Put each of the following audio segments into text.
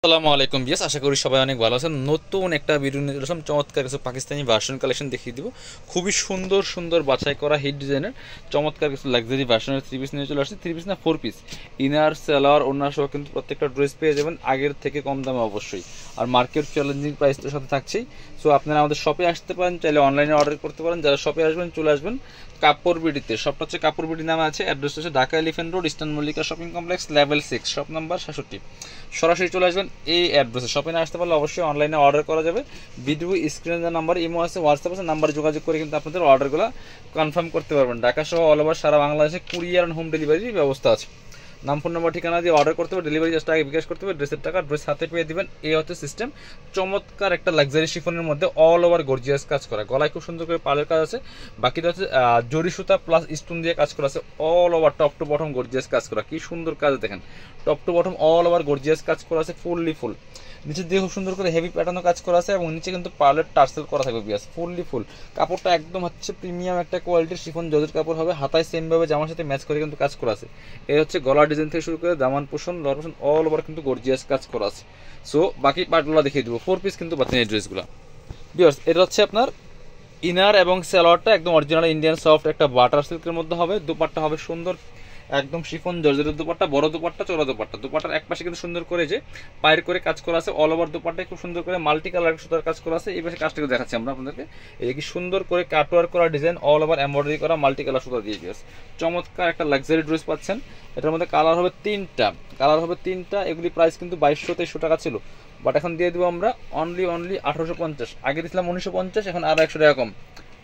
আসসালামু আলাইকুম বিয়াস, আশা করি সবাই অনেক ভালো আছেন। নতুন একটা ভিডিও নিয়ে চলে চমৎকার কিছু পাকিস্তানি ভার্সন কালেকশন দেখিয়ে দিব। খুবই সুন্দর সুন্দর বাছাই করা হিট ডিজাইনের চমৎকার কিছু লাক্সারি ভার্সনের থ্রি পিস নিয়ে চলে আসছে। থ্রি পিস না, ফোর পিস, ইনার সেলার ওনার সহ কিন্তু প্রত্যেকটা ড্রেস পেয়ে যাবেন আগের থেকে কম দামে অবশ্যই। আর মার্কেট চ্যালেঞ্জিং প্রাইস তো সাথে থাকছেই। সো আপনারা আমাদের শপে আসতে পারেন, চাইলে অনলাইনে অর্ডার করতে পারেন। যারা শপে আসবেন চলে আসবেন কাপড়বিডিতে। শপটা হচ্ছে কাপড়বিডি নামে আছে, অ্যাড্রেস হচ্ছে Dhaka elephant road, eastern Mallika shopping complex, level 6, shop number 66। সরাসরি চলে আসবেন এই অ্যাড্রেসে। শপে না আসতে পারলে অবশ্যই অনলাইনে অর্ডার করা যাবে। ভিডিও স্ক্রিনে যে নাম্বার ইমো আছে, হোয়াটসঅ্যাপ আছে, নাম্বারে যোগাযোগ করে কিন্তু আপনাদের অর্ডারগুলো কনফার্ম করতে পারবেন। ঢাকা সহ অল ওভার সারা বাংলাদেশে কুরিয়ার অ্যান্ড হোম ডেলিভারির ব্যবস্থা আছে। নাম, ফোন নাম্বার, ঠিকানা দিয়ে অর্ডার করতে হবে। ডেলিভারি চার্জটা আগে বিকাশ করতে হবে, ড্রেসের টাকা ড্রেস হাতে পেয়ে দিবেন। এই হচ্ছে সিস্টেম। চমৎকার একটা লাক্সারি শিফনের মধ্যে অল ওভার গর্জিয়াস কাজ করা, গলায় খুব সুন্দর করে পালের কাজ আছে, বাকিটা হচ্ছে জরি সুতা প্লাস স্টোন দিয়ে কাজ করা আছে। All over top to bottom gorgeous কাজ করা, কি সুন্দর কাজ দেখেন। Top to bottom all over gorgeous কাজ করা আছে, ফুললি ফুল। নিচে দিয়ে খুব সুন্দর করে হেভি প্যাটার্নও কাজ করা আছে এবং নিচে কিন্তু পার্লের টার্সেল করা থাকবে বিয়াস, ফুললি ফুল। কাপড়টা একদম হচ্ছে প্রিমিয়াম একটা কোয়ালিটির শিফন জর্জেট কাপড় হবে। হাতায় সেম ভাবে জামার সাথে ম্যাচ করে কিন্তু কাজ করা আছে। এই হচ্ছে গলার ডিজাইন থেকে শুরু করে দামান পোষণ লর পোষণ অল ওভার কিন্তু গর্জিয়াস কাজ করা আছে। সো বাকি পার্টগুলো দেখিয়ে দিব। ফোর পিস কিন্তু পাচ্ছেন এই ড্রেসগুলো বিয়াস। এটা হচ্ছে আপনার ইনার এবং সালোয়ারটা একদম অরিজিনাল ইন্ডিয়ান সফট একটা বাটার সিল্কের মধ্যে হবে। দুপাট্টা হবে সুন্দর একদম শিফন জর্জেটের দুপাট্টা, বড় দুপাট্টা, চড়া দুপাট্টা। দুপাট্টার এক পাশে কিন্তু সুন্দর করে যে পায়ের করে কাজ করা আছে, অল ওভার দুপাট্টায় খুব সুন্দর করে মাল্টি কালার সুতার কাজ করা আছে। এই পাশে কাজটাকে দেখাচ্ছি আমরা আপনাদেরকে। এই কি সুন্দর করে কাটওয়ার্ক করা ডিজাইন, অল ওভার এমব্রয়ডারি করা মাল্টি কালার সুতা দিয়ে গেছে। চমৎকার একটা লাক্সারি ড্রেস পাচ্ছেন। এটার মধ্যে কালার হবে তিনটা। এগুলি প্রাইস কিন্তু 2200-2300 টাকা ছিল, বাট এখন দিয়ে দিব আমরা অনলি 1850। আগে দিয়েছিলাম 1950, এখন আরো 100 টাকা কম।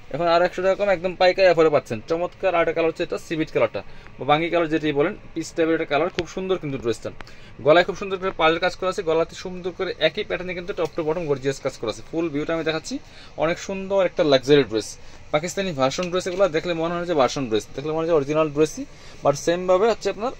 একদম পাইকারি অফারে পাচ্ছেন। চমৎকার আরেকটা কালার হচ্ছে এটা সিভিট কালারটা বা বাঙ্গি কালার যেটাই বলেন, পিস টাইপের একটা কালার, খুব সুন্দর কিন্তু ড্রেসটা। গলায় খুব সুন্দর করে পালের কাজ করা আছে, গলাতে সুন্দর করে একই প্যাটার্নে কিন্তু টপ টু বটম গর্জিয়াস কাজ করা আছে। ফুল ভিউটা আমি দেখাচ্ছি। অনেক সুন্দর একটা luxury dress, Pakistani version dress. এগুলো দেখলে মনে হয় যে ভার্সন ড্রেস, দেখলে মনে হয় অরিজিনাল ড্রেসই, বাট সেম ভাবে হচ্ছে আপনার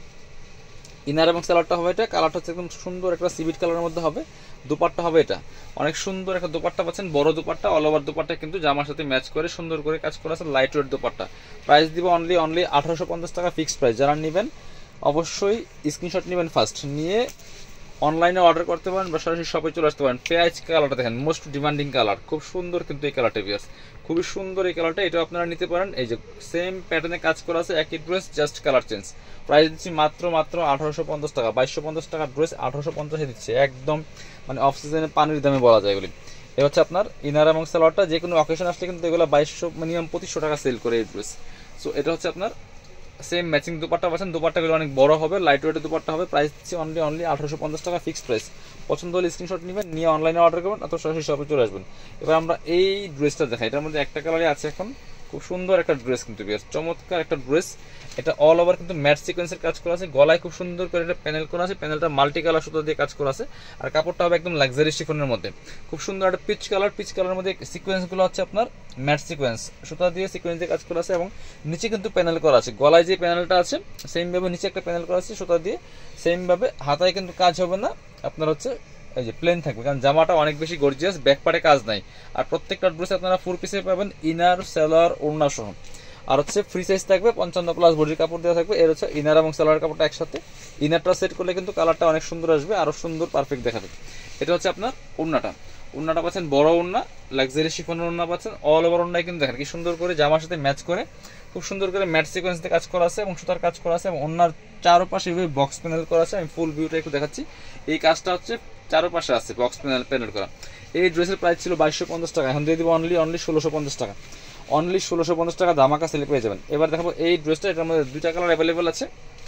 ইনার এবং সালোয়ারটা হবে এটা। কালারটা হচ্ছে একদম সুন্দর একটা সিভিট কালারের মধ্যে হবে। দুপাট্টা হবে এটা, অনেক সুন্দর একটা দুপাট্টা পাচ্ছেন, বড় দুপাট্টা, অল ওভার দুপাট্টা কিন্তু জামার সাথে ম্যাচ করে সুন্দর করে কাজ করা আছে, লাইট ওয়েট দুপাট্টা। প্রাইস দিব অনলি 1850 টাকা ফিক্সড প্রাইস। যারা নেবেন অবশ্যই স্ক্রিনশট নেবেন, ফার্স্ট নিয়ে অনলাইনে অর্ডার করতে পারেন বা সরাসরি শপে চলে আসতে পারেন। পেঁয়াজ কালারটা দেখেন, মোস্ট ডিমান্ডিং কালার, খুব সুন্দর কিন্তু এই কালারটা বিয়ার্স, খুবই সুন্দর এই কালারটা। এটা আপনারা নিতে পারেন। এই যে সেম প্যাটার্নে কাজ করা আছে, একই dress, just colour change. Price দিচ্ছি মাত্র 1850 টাকা। 2250 টাকার ড্রেস 1850 দিচ্ছে, একদম মানে অফ সিজনে পানির দামে বলা যায় এগুলি। এ হচ্ছে আপনার ইনার এবং সালোয়ারটা। যে কোনো অকেশন আসলে কিন্তু এগুলো 2200 মিনিমাম 2500 টাকা সেল করে এই ড্রেস। সো এটা হচ্ছে আপনার সেম ম্যাচিং দুপাট্টা পাচ্ছেন। দুপাট্টাগুলো অনেক বড় হবে, লাইট ওয়েটের দুপাট্টা হবে। প্রাইস দিচ্ছি অনলি 1850 টাকা ফিক্সড প্রাইস। পছন্দ হলে স্ক্রিনশট নেবেন, নিয়ে অনলাইনে অর্ডার করবেন অথবা সরাসরি শপে চলে আসবেন। এবার আমরা এই ড্রেসটা দেখাই। এটার মধ্যে একটা কালারই আছে এখন, খুব সুন্দর একটা ড্রেস কিন্তু বেশ চমৎকার একটা ড্রেস। এটা অল ওভার কিন্তু ম্যাট সিকোয়েন্সের কাজ করা আছে, গলায় খুব সুন্দর করে একটা প্যানেল করা আছে, প্যানেলটা মাল্টি কালার সুতো দিয়ে কাজ করা আছে। আর কাপড়টা হবে একদম লাক্সারি শিফনের মধ্যে, খুব সুন্দর একটা পিচ কালারের মধ্যে সিকোয়েন্সগুলো হচ্ছে আপনার ম্যাট সিকোয়েন্স সুতা দিয়ে সিকোয়েন্স দিয়ে কাজ করা আছে এবং নিচে কিন্তু প্যানেল করা আছে। গলায় যে প্যানেলটা আছে সেম ভাবে নিচে একটা প্যানেল করা আছে সুতা দিয়ে, সেম ভাবে হাতায় কিন্তু কাজ হবে না, আপনার হচ্ছে এই যে প্লেন থাকবে, কারণ জামাটা অনেক বেশি গর্জিয়াস, ব্যাক পার্টে কাজ নাই। আর প্রত্যেকটা ড্রেসে আপনারা 4 পিসে পাবেন, ইনার সালোয়ার ওড়না সহ। আর হচ্ছে ফ্রি সাইজ থাকবে, 55+ বডির কাপড় দেওয়া থাকবে। এর হচ্ছে ইনার এবং সালোয়ার কাপড়টা একসাথে। ইনারটা সেট করলে কিন্তু কালারটা অনেক সুন্দর আসবে, আরো সুন্দর পারফেক্ট দেখাবে। এটা হচ্ছে আপনার ওড়নাটা পাচ্ছেন বড় ওড়না, লাক্সারি শিফনের ওড়না পাচ্ছেন। অল ওভার ওড়নায় কিন্তু দেখেন কি সুন্দর করে জামার সাথে ম্যাচ করে খুব সুন্দর করে ম্যাট সিকোয়েন্স দিয়ে কাজ করা আছে এবং সুতার কাজ করা আছে এবং ওড়নার চারপাশে বক্স প্যানেল করা আছে। আমি ফুল ভিউটা একটু দেখাচ্ছি। এই কাজটা হচ্ছে চারপাশে আছে বক্স প্যানেল করা। এই ড্রেসের প্রাইস ছিল 2250 টাকা, এখন দিয়ে দিব অনলি 1650 টাকা। অনলি 1650 টাকা ধামাকা সেলে পেয়ে যাবেন। এবার দেখাবো এই ড্রেসটা। এটার মধ্যে দুইটা কালার অ্যাভেলেবেল আছে।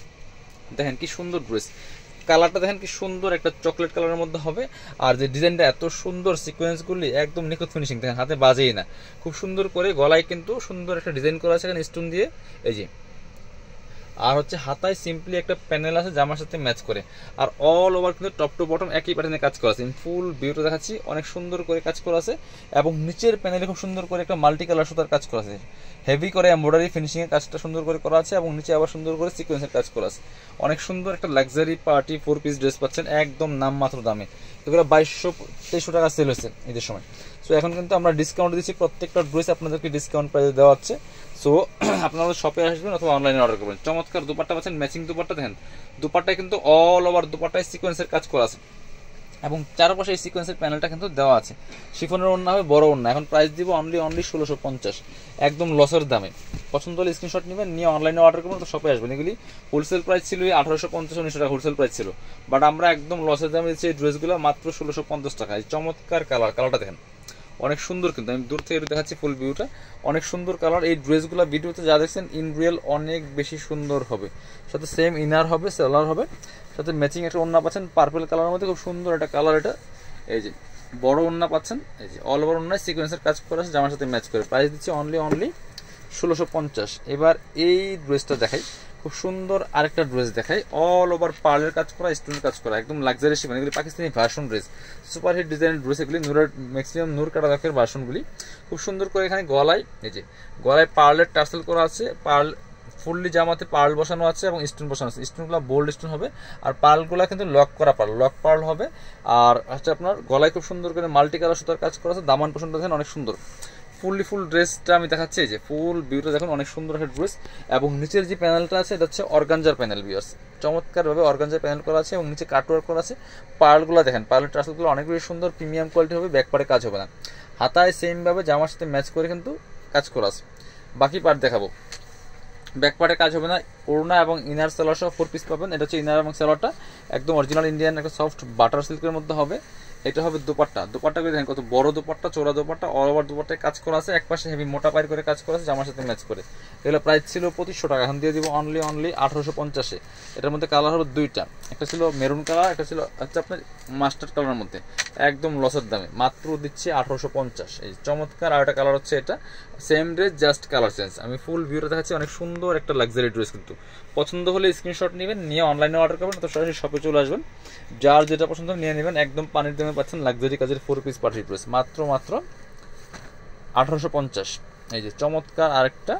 দেখেন কি সুন্দর ড্রেস, কালারটা দেখেন কি সুন্দর একটা চকলেট কালারের মধ্যে হবে। আর যে ডিজাইনটা এত সুন্দর, সিকোয়েন্সগুলি একদম নিখুঁত ফিনিশিং, দেখেন হাতে বাজেই না, খুব সুন্দর করে। গলায় কিন্তু সুন্দর একটা ডিজাইন করা আছে এখানে স্টোন দিয়ে, এই যে। আর হচ্ছে হাতায় সিম্পলি একটা প্যানেল আছে জামার সাথে ম্যাচ করে। আর অল ওভার কিন্তু টপ টু বটম একই প্যাটার্নে কাজ করা আছে। ফুল ভিউটা দেখাচ্ছি, অনেক সুন্দর করে কাজ করা আছে এবং নিচের প্যানেলে খুব সুন্দর করে একটা মাল্টি কালার সুতার কাজ করা আছে, হেভি করে এমব্রয়ডারি ফিনিশিং এর কাজটা সুন্দর করে করা আছে এবং নিচে আবার সুন্দর করে সিকোয়েন্সের কাজ করা আছে। অনেক সুন্দর একটা লাক্সারি পার্টি 4 পিস ড্রেস পাচ্ছেন একদম নামমাত্র দামে। এগুলো 2200-2300 টাকা সেল হয়েছে ঈদের সময়। সো এখন কিন্তু আমরা ডিসকাউন্ট দিচ্ছি, প্রত্যেকটা ড্রেস আপনাদেরকে ডিসকাউন্ট প্রাইসে দেওয়া হচ্ছে। সো আপনারা শপে আসবেন অথবা অনলাইনে অর্ডার করবেন। চমৎকার দুপাট্টা পাচ্ছেন, ম্যাচিং দুপাট্টা। দেখেন দুপাট্টায় কিন্তু অল ওভার দুপাট্টায় সিকোয়েন্সের কাজ করা আছে এবং চারপাশে এই সিকোয়েন্সের প্যানেলটা কিন্তু দেওয়া আছে। শিফনের ওড়না হবে বড় ওড়না। এখন প্রাইস দিব অনলি 1650, একদম লসের দামে। পছন্দ হলে স্ক্রিনশট নেবেন, নিয়ে অনলাইনে অর্ডার করবেন, তো শপে আসবেন। এগুলি হোলসেল প্রাইস ছিল 1850-1900 টাকা হোলসেল প্রাইস ছিল, বাট আমরা একদম লসের দামে দিচ্ছি এই ড্রেসগুলো মাত্র 1650 টাকা। এই চমৎকার কালারটা দেখেন, অনেক সুন্দর, কিন্তু আমি দূর থেকে দেখাচ্ছি ফুল ভিউটা, অনেক সুন্দর কালার। এই ড্রেসগুলো ভিডিওতে যা দেখছেন ইন রিয়েল অনেক বেশি সুন্দর হবে। সাথে সেম ইনার হবে, সেলার হবে, সাথে ম্যাচিং একটা ওড়না পাচ্ছেন পার্পল কালারের মধ্যে, খুব সুন্দর একটা কালার। এটা এই যে বড় ওড়না পাচ্ছেন, এই যে অল ওভার ওড়নায় সিকোয়েন্সের কাজ করা আছে, জামার সাথে ম্যাচ করে। প্রাইস দিচ্ছি অনলি 1650। এবার এই ড্রেসটা দেখাই, খুব সুন্দর আরেকটা ড্রেস দেখাই, অল ওভার পার্লের কাজ করা, স্টোনের কাজ করা, একদম লাক্সারি শিফন। এগুলি Pakistani version dress, super hit ডিজাইনের ড্রেস এগুলি, নূরের ম্যাক্সিমাম নূর কাটাদাকের ভার্সনগুলি। খুব সুন্দর করে এখানে গলায়, এই যে গলায় পার্লের টার্সেল করা আছে, পার্ল ফুললি জামাতে পার্ল বসানো আছে এবং স্টোন বসানো আছে। স্টোনগুলো বোল্ড স্টোন হবে, আর পার্লগুলো কিন্তু লক করা পার্ল, লক পার্ল হবে। আর হচ্ছে আপনার গলায় খুব সুন্দর করে মাল্টি কালার সুতার কাজ করা আছে। দামান পোষণটা দেখেন অনেক সুন্দর। ফুল ড্রেসটা আমি দেখাচ্ছি, যে ফুল ভিউটা দেখুন, অনেক সুন্দর একটা ড্রেস। এবং নিচের যে প্যানেলটা আছে এটা হচ্ছে অর্গানজার প্যানেল, ভিউয়ার্স চমৎকারভাবে অর্গানজার প্যানেল করা আছে এবং নিচে কাটওয়ার্ক করা আছে। পার্লগুলো দেখেন, পার্লের টার্সেলগুলো অনেক বেশি সুন্দর, প্রিমিয়াম কোয়ালিটি হবে, ব্যাক পার্টে কাজ হবে না। হাতায় সেমভাবে জামার সাথে ম্যাচ করে কিন্তু কাজ করা আছে। বাকি পার্ট দেখাবো, ব্যাক পার্টে কাজ হবে না। ওড়না এবং ইনার সেলার সহ 4 পিস পাবেন। এটা হচ্ছে ইনার এবং সেলারটা একদম অরিজিনাল ইন্ডিয়ান একটা সফট বাটার সিল্কের মধ্যে হবে। এটা হবে দোপাট্টাগুলো দেখেন কত বড় দোপাট্টা, চোরা দোপাট্টা, অল ওভার দোপাট্টায় কাজ করা আছে, একপাশে হেভি মোটা পায়ের করে কাজ করা আছে, জামার সাথে ম্যাচ করে। এগুলো প্রাইস ছিল 2500 টাকা, এখন দিয়ে দিব অনলি 1850-এ। এটার মধ্যে কালার হবে দুইটা, একটা ছিল মেরুন কালার, একটা ছিল হচ্ছে আপনার মাস্টার্ড কালারের মধ্যে, একদম লসের দামে মাত্র দিচ্ছি 1850। এই চমৎকার আর একটা কালার হচ্ছে এটা, same dress just colour change. আমি ফুল ভিউটা দেখাচ্ছি, অনেক সুন্দর একটা লাক্সারি ড্রেস। কিন্তু পছন্দ হলে স্ক্রিনশট নেবেন, নিয়ে অনলাইনে অর্ডার করবেন, তো সরাসরি শপে চলে আসবেন, যার যেটা পছন্দ নিয়ে নেবেন। একদম পানির দামে পাচ্ছেন লাক্সারি কাজের 4 পিস পার্টি ড্রেস মাত্র 1850। এই যে চমৎকার আরেকটা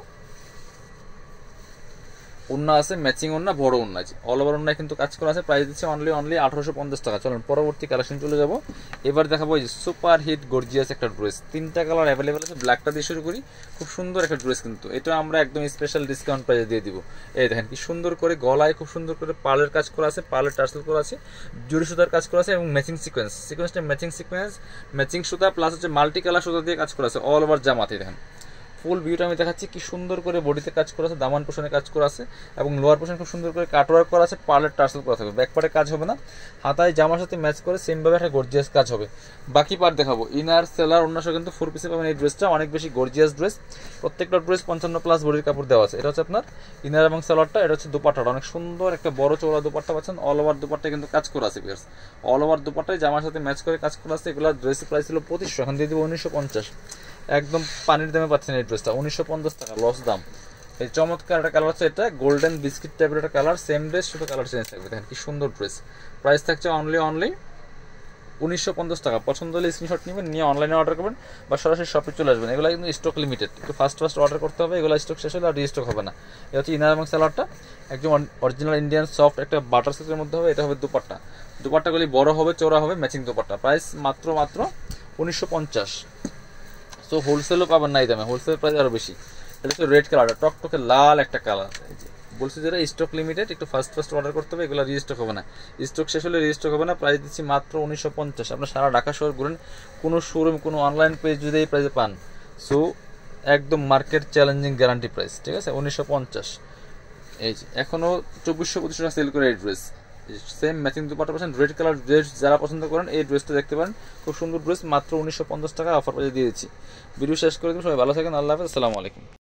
ওড়না আছে, ম্যাচিং ওড়না, বড় ওড়না আছে, অল ওভার ওড়নায় কিন্তু কাজ করা আছে। প্রাইস দিচ্ছে অনলি 1850 টাকা। চলুন পরবর্তী কালেকশন চলে যাব। এবার দেখাবো এই যে সুপার হিট গর্জিয়াস একটা ড্রেস, 3টা কালার অ্যাভেলেবেল আছে। ব্ল্যাকটা দিয়ে শুরু করি, খুব সুন্দর একটা ড্রেস, কিন্তু এটা আমরা একদম স্পেশাল ডিসকাউন্ট প্রাইসে দিয়ে দিব। এই দেখেন কি সুন্দর করে গলায় খুব সুন্দর করে পার্লের কাজ করা আছে, পার্লের টার্সেল করা আছে, জুড়ি সুতার কাজ করা আছে এবং ম্যাচিং সিকোয়েন্সটা ম্যাচিং ম্যাচিং সুতা প্লাস হচ্ছে মাল্টি কালার সুতা দিয়ে কাজ করা আছে অল ওভার জামাতে। দেখেন ফুল ভিউটা আমি দেখাচ্ছি, কি সুন্দর করে বডিতে কাজ করা আছে, দামান পোষণে কাজ করা আছে এবং লোয়ার পোষণ খুব সুন্দর করে কাটওয়ার্ক করা আছে, পার্লের টার্সেল করা থাকবে। ব্যাক পার্টে কাজ হবে না, হাতায় জামার সাথে ম্যাচ করে সেমভাবে একটা গর্জিয়াস কাজ হবে। বাকি পার্ট দেখাবো, ইনার সেলার অন্যান্য কিন্তু 4 পিসে পাবেন। এই ড্রেসটা অনেক বেশি গর্জিয়াস ড্রেস, প্রত্যেকটা ড্রেস 55+ বডির কাপড় দেওয়া আছে। এটা হচ্ছে আপনার ইনার এবং সেলারটা, এটা হচ্ছে দোপাট্টাটা, অনেক সুন্দর একটা বড় চওড়া দোপাট্টা পাচ্ছেন। অল ওভার দোপাট্টায় কিন্তু কাজ করা আছে, অল ওভার দোপাট্টায় জামার সাথে ম্যাচ করে কাজ করা আছে। এগুলো ড্রেসের প্রাইস ছিল 2500, এখন দিয়ে দিব 1950। একদম পানির দামে পাচ্ছেন এই ড্রেসটা, 1950 টাকা লস দাম। এই চমৎকার একটা কালার হচ্ছে, এটা গোল্ডেন বিস্কিট টাইপের একটা কালার, সেম ড্রেস শুধু কালার চেঞ্জ থাকবে। দেখেন কি সুন্দর ড্রেস। প্রাইস থাকছে অনলি 1950 টাকা। পছন্দ হলে স্ক্রিনশট নেবেন, নিয়ে অনলাইনে অর্ডার করবেন বা সরাসরি শপে চলে আসবেন। এগুলো কিন্তু স্টক লিমিটেড, একটু ফাস্ট অর্ডার করতে হবে, এগুলো স্টক শেষ হলে আর রিস্টক হবে না। এটা হচ্ছে ইনার এবং সেলারটা, একদম অরিজিনাল ইন্ডিয়ান সফট একটা বাটার সিল্কের মধ্যে হবে। এটা হবে দুপাট্টাগুলি বড় হবে, চওড়া হবে, ম্যাচিং দুপাট্টা। প্রাইস মাত্র 1950। সো হোলসেলও পাবেন না এই দামে, হোলসেল প্রাইস আরো বেশি। এটা হচ্ছে রেড কালারটা, টকটকে লাল একটা কালার। বলছি যেটা স্টক লিমিটেড, একটু ফাস্ট অর্ডার করতে হবে, এগুলো রিস্টক হবে না, স্টক শেষ হলে রিস্টক হবে না। প্রাইস দিচ্ছি মাত্র 1950। আপনার সারা ঢাকা শহর ঘুরেন, কোনো শোরুম কোনো অনলাইন পেজ যদি এই প্রাইসে পান, সো একদম মার্কেট চ্যালেঞ্জিং গ্যারান্টি প্রাইস, ঠিক আছে 1950। এই যে এখনো 2400-2500 টাকা সেল করে এই ড্রেস, সেম ম্যাচিং দুপাট্টা পাচ্ছেন। রেড কালার ড্রেস যারা পছন্দ করেন এই ড্রেসটা দেখতে পারেন, খুব সুন্দর ড্রেস, মাত্র 1950 টাকা অফার প্রাইসে দিয়ে দিচ্ছি। ভিডিও শেষ করে দেবেন, সবাই ভালো থাকেন, আল্লাহ হাফেজ, আসসালামু আলাইকুম।